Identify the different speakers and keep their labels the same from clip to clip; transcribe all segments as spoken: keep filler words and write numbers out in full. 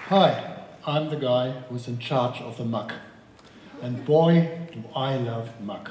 Speaker 1: Hi, I'm the guy who's in charge of the muck. And boy, do I love muck.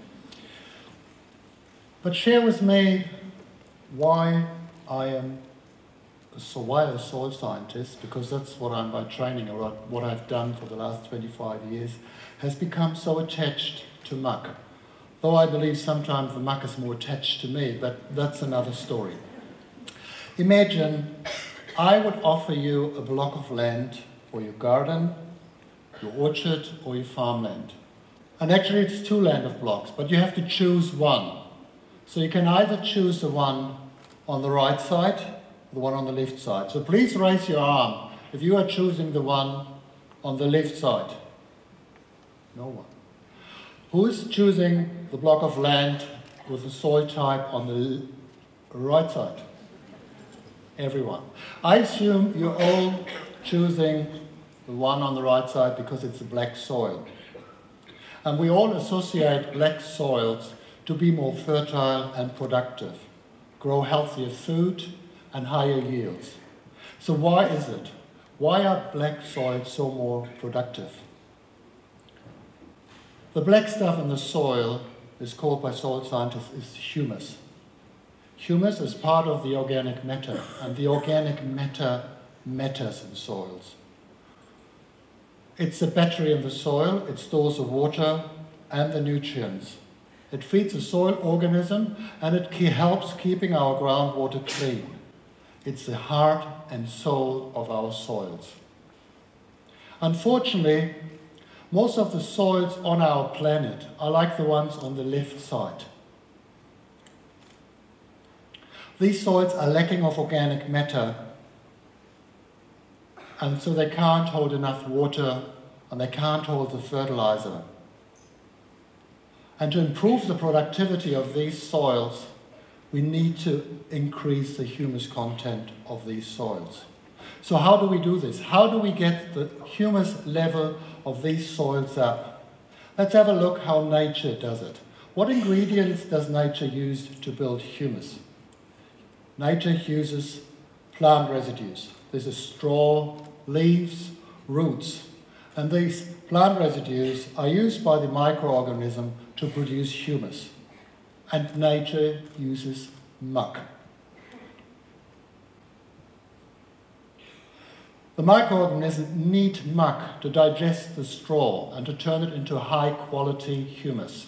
Speaker 1: But share with me why I am so why a soil scientist, because that's what I'm by training, or what I've done for the last twenty-five years, has become so attached to muck. Though I believe sometimes the muck is more attached to me, but that's another story. Imagine I would offer you a block of land for your garden, your orchard, or your farmland. And actually it's two land of blocks, but you have to choose one. So you can either choose the one on the right side, or the one on the left side. So please raise your arm if you are choosing the one on the left side. No one. Who is choosing the block of land with the soil type on the right side? Everyone. I assume you're all choosing the one on the right side because it's a black soil. And we all associate black soils to be more fertile and productive, grow healthier food and higher yields. So why is it? Why are black soils so more productive? The black stuff in the soil is called by soil scientists is humus. Humus is part of the organic matter, and the organic matter matters in soils. It's a battery in the soil. It stores the water and the nutrients. It feeds the soil organism, and it helps keeping our groundwater clean. It's the heart and soul of our soils. Unfortunately, most of the soils on our planet are like the ones on the left side. These soils are lacking of organic matter, and so they can't hold enough water and they can't hold the fertiliser. And to improve the productivity of these soils, we need to increase the humus content of these soils. So how do we do this? How do we get the humus level of these soils up? Let's have a look how nature does it. What ingredients does nature use to build humus? Nature uses plant residues. This is straw, leaves, roots. And these plant residues are used by the microorganism to produce humus. And nature uses muck. The microorganisms need muck to digest the straw and to turn it into high quality humus.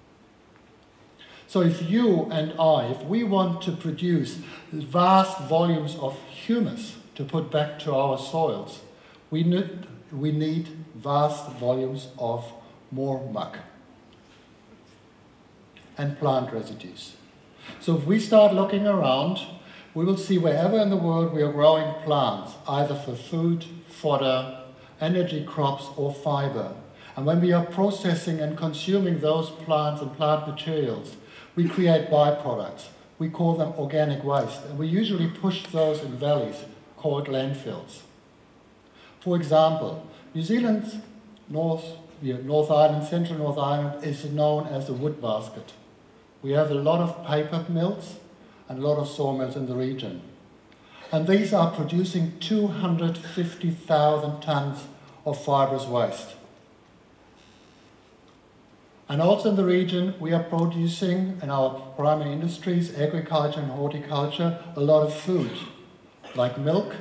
Speaker 1: So if you and I, if we want to produce vast volumes of humus to put back to our soils, we need, we need vast volumes of more muck and plant residues. So if we start looking around, we will see wherever in the world we are growing plants, either for food, fodder, energy crops, or fiber. And when we are processing and consuming those plants and plant materials, we create byproducts. We call them organic waste, and we usually push those in valleys called landfills. For example, New Zealand's North, yeah, North Island, Central North Island, is known as the wood basket. We have a lot of paper mills and a lot of sawmills in the region. And these are producing two hundred fifty thousand tons of fibrous waste. And also in the region, we are producing, in our primary industries, agriculture and horticulture, a lot of food, like milk,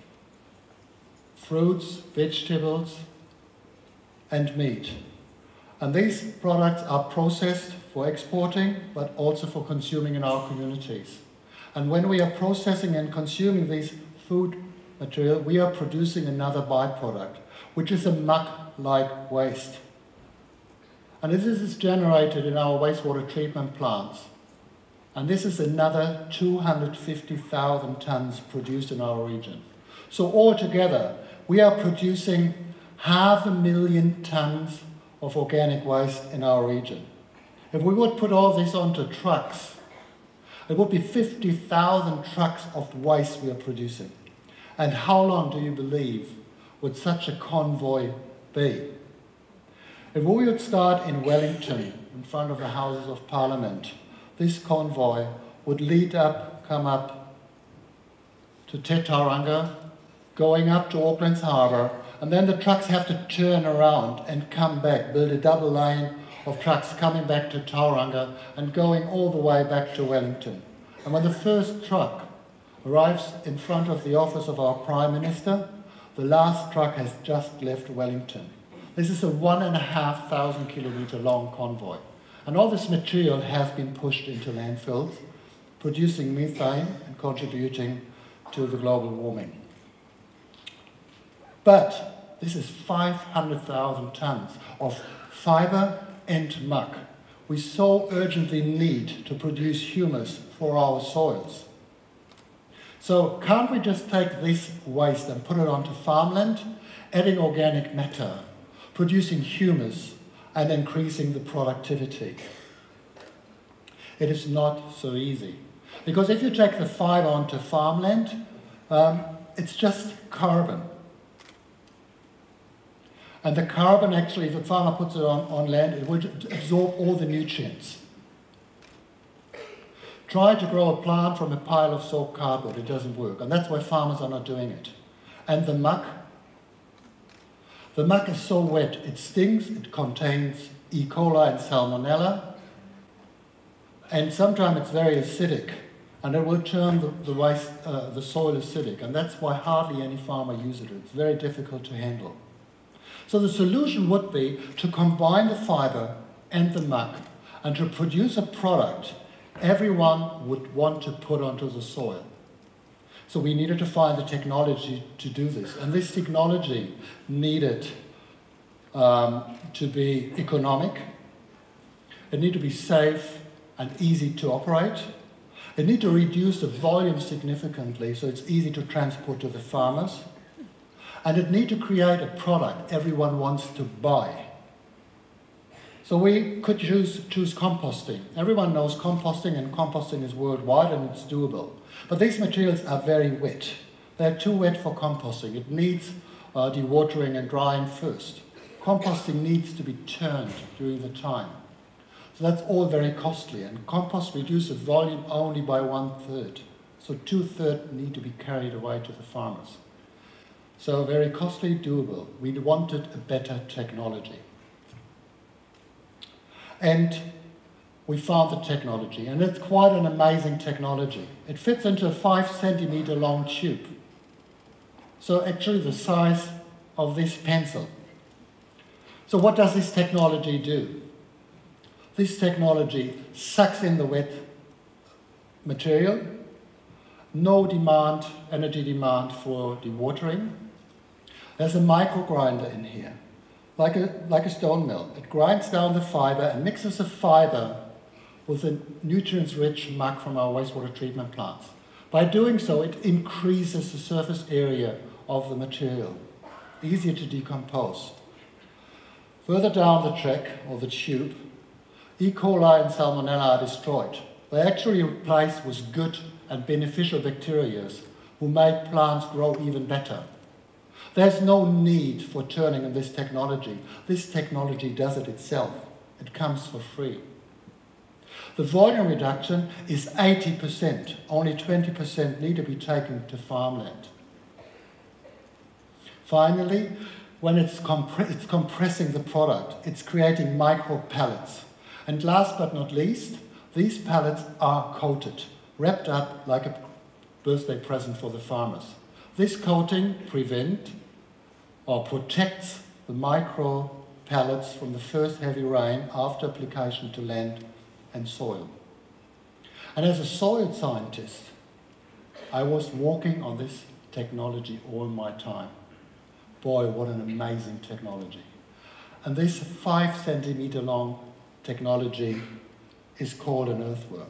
Speaker 1: fruits, vegetables, and meat. And these products are processed for exporting, but also for consuming in our communities. And when we are processing and consuming these food material, we are producing another byproduct, which is a muck-like waste. And this is generated in our wastewater treatment plants. And this is another two hundred fifty thousand tons produced in our region. So altogether, we are producing half a million tons of organic waste in our region. If we would put all this onto trucks, it would be fifty thousand trucks of waste we are producing. And how long do you believe would such a convoy be? If we would start in Wellington, in front of the Houses of Parliament, this convoy would lead up, come up to TEDxTauranga, going up to Auckland's harbour, and then the trucks have to turn around and come back, build a double lane of trucks coming back to Tauranga and going all the way back to Wellington. And when the first truck arrives in front of the office of our Prime Minister, the last truck has just left Wellington. This is a one and a half thousand kilometre long convoy. And all this material has been pushed into landfills, producing methane and contributing to the global warming. But this is five hundred thousand tonnes of fibre and muck we so urgently need to produce humus for our soils. So can't we just take this waste and put it onto farmland, adding organic matter, producing humus and increasing the productivity? It is not so easy. Because if you take the fibre onto farmland, um, it's just carbon. And the carbon actually, if the farmer puts it on, on land, it will absorb all the nutrients. Try to grow a plant from a pile of soaked cardboard, it doesn't work. And that's why farmers are not doing it. And the muck, the muck is so wet, it stings, it contains E. coli and salmonella, and sometimes it's very acidic, and it will turn the, the, waste, uh, the soil acidic, and that's why hardly any farmer uses it. It's very difficult to handle. So the solution would be to combine the fibre and the muck and to produce a product everyone would want to put onto the soil. So we needed to find the technology to do this. And this technology needed um, to be economic, it needed to be safe and easy to operate. It needed to reduce the volume significantly so it's easy to transport to the farmers. And it needed to create a product everyone wants to buy. So we could choose, choose composting. Everyone knows composting, and composting is worldwide and it's doable. But these materials are very wet. They're too wet for composting. It needs uh, dewatering and drying first. Composting needs to be turned during the time. So that's all very costly, and compost reduces volume only by one third. So two thirds need to be carried away to the farmers. So very costly, doable. We wanted a better technology. And we found the technology, and it's quite an amazing technology. It fits into a five centimetre long tube. So actually the size of this pencil. So what does this technology do? This technology sucks in the wet material, no demand, energy demand for dewatering. There's a micro grinder in here, like a, like a stone mill. It grinds down the fibre and mixes the fibre with the nutrients-rich muck from our wastewater treatment plants. By doing so, it increases the surface area of the material, easier to decompose. Further down the track, or the tube, E. coli and salmonella are destroyed. They actually replaced with good and beneficial bacteria who make plants grow even better. There's no need for turning in this technology. This technology does it itself. It comes for free. The volume reduction is eighty percent. Only twenty percent need to be taken to farmland. Finally, when it's, compre it's compressing the product, it's creating micro pellets. And last but not least, these pellets are coated, wrapped up like a birthday present for the farmers. This coating prevents or protects the micro pellets from the first heavy rain after application to land and soil. And as a soil scientist, I was working on this technology all my time. Boy, what an amazing technology. And this five centimeter long technology is called an earthworm.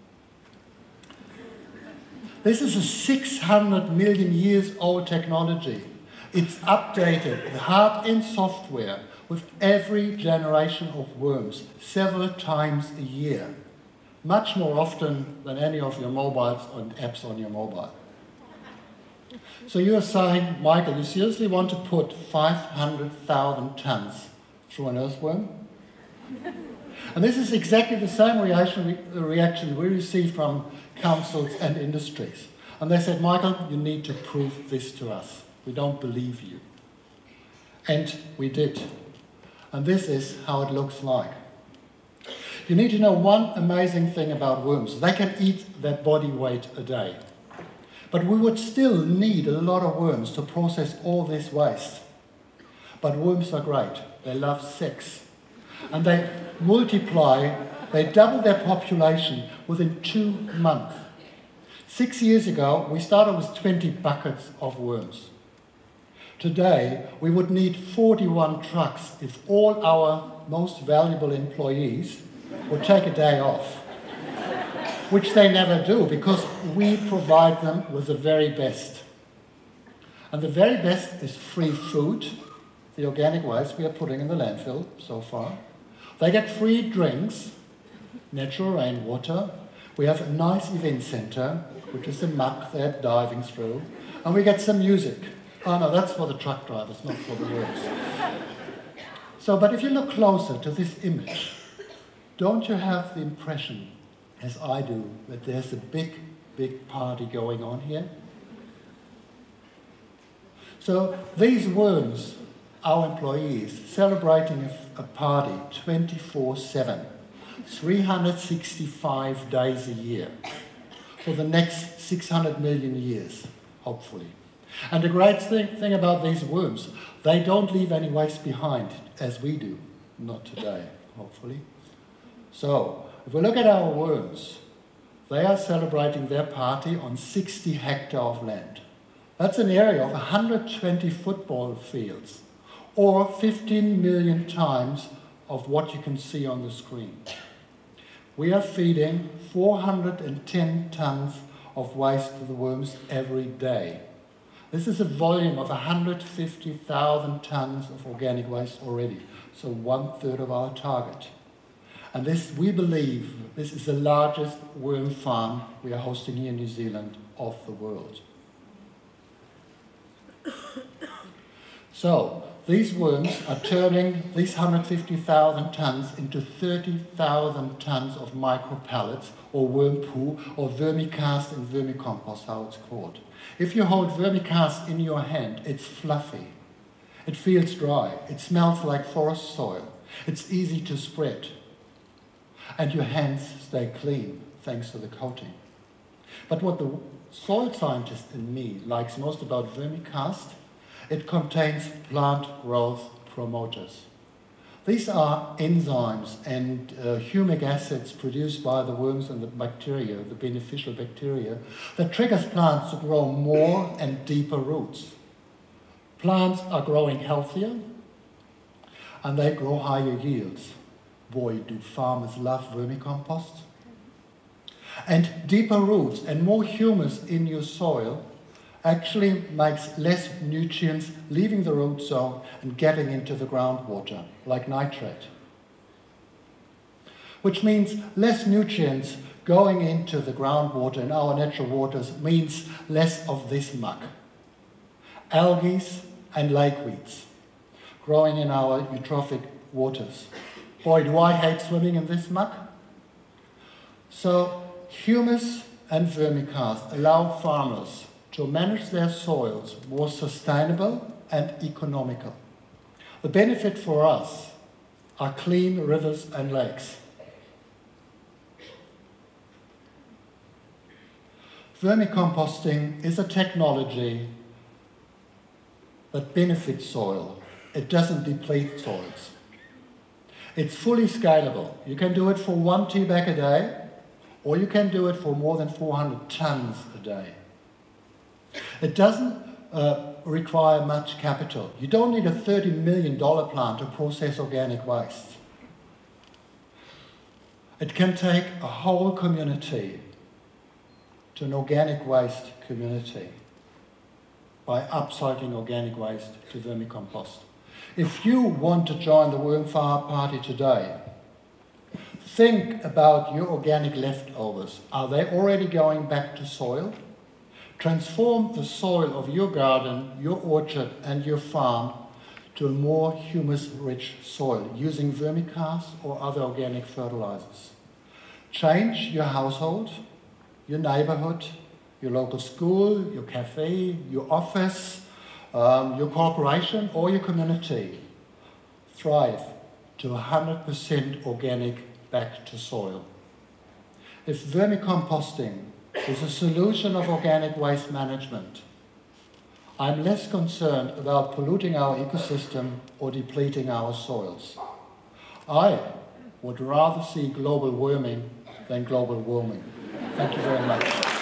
Speaker 1: This is a six hundred million years old technology. It's updated, the hard and software, with every generation of worms, several times a year. Much more often than any of your mobiles and apps on your mobile. So you're saying, Michael, you seriously want to put five hundred thousand tons through an earthworm? And this is exactly the same reaction, reaction we received from councils and industries. And they said, Michael, you need to prove this to us. We don't believe you. And we did. And this is how it looks like. You need to know one amazing thing about worms. They can eat their body weight a day. But we would still need a lot of worms to process all this waste. But worms are great. They love sex. And they multiply, they double their population within two months. Six years ago, we started with twenty buckets of worms. Today, we would need forty-one trucks if all our most valuable employees would take a day off, which they never do because we provide them with the very best. And the very best is free food, the organic waste we are putting in the landfill so far. They get free drinks, natural rainwater. We have a nice event centre, which is the muck they're diving through. And we get some music. Oh no, that's for the truck drivers, not for the worms. So, but if you look closer to this image, don't you have the impression, as I do, that there's a big, big party going on here? So these worms, our employees, celebrating a, a party twenty-four seven, three hundred sixty-five days a year, for the next six hundred million years, hopefully. And the great thing, thing about these worms, they don't leave any waste behind, as we do. Not today, hopefully. So, if we look at our worms, they are celebrating their party on sixty hectares of land. That's an area of one hundred twenty football fields, or fifteen million times of what you can see on the screen. We are feeding four hundred ten tons of waste to the worms every day. This is a volume of one hundred fifty thousand tons of organic waste already, so one third of our target. And this, we believe, this is the largest worm farm we are hosting here in New Zealand of the world. So, these worms are turning these one hundred fifty thousand tons into thirty thousand tons of micropellets, or worm poo, or vermicast and vermicompost, how it's called. If you hold vermicast in your hand, it's fluffy. It feels dry. It smells like forest soil. It's easy to spread. And your hands stay clean, thanks to the coating. But what the soil scientist in me likes most about vermicast, it contains plant growth promoters. These are enzymes and uh, humic acids produced by the worms and the bacteria, the beneficial bacteria, that triggers plants to grow more and deeper roots. Plants are growing healthier and they grow higher yields. Boy, do farmers love vermicompost. And deeper roots and more humus in your soil actually makes less nutrients leaving the root zone and getting into the groundwater, like nitrate. Which means less nutrients going into the groundwater in our natural waters means less of this muck. Algae and lakeweeds growing in our eutrophic waters. Boy, do I hate swimming in this muck. So humus and vermicast allow farmers to manage their soils more sustainable and economical. The benefit for us are clean rivers and lakes. Vermicomposting is a technology that benefits soil. It doesn't deplete soils. It's fully scalable. You can do it for one tea bag a day, or you can do it for more than four hundred tons a day. It doesn't uh, require much capital. You don't need a thirty million dollar plant to process organic waste. It can take a whole community to an organic waste community by upcycling organic waste to vermicompost. If you want to join the worm farm party today, think about your organic leftovers. Are they already going back to soil? Transform the soil of your garden, your orchard and your farm to a more humus-rich soil using vermicast or other organic fertilizers. Change your household, your neighborhood, your local school, your cafe, your office, um, your corporation or your community thrive to one hundred percent organic back to soil. If vermicomposting is a solution of organic waste management, I'm less concerned about polluting our ecosystem or depleting our soils. I would rather see global warming than global warming. Thank you very much.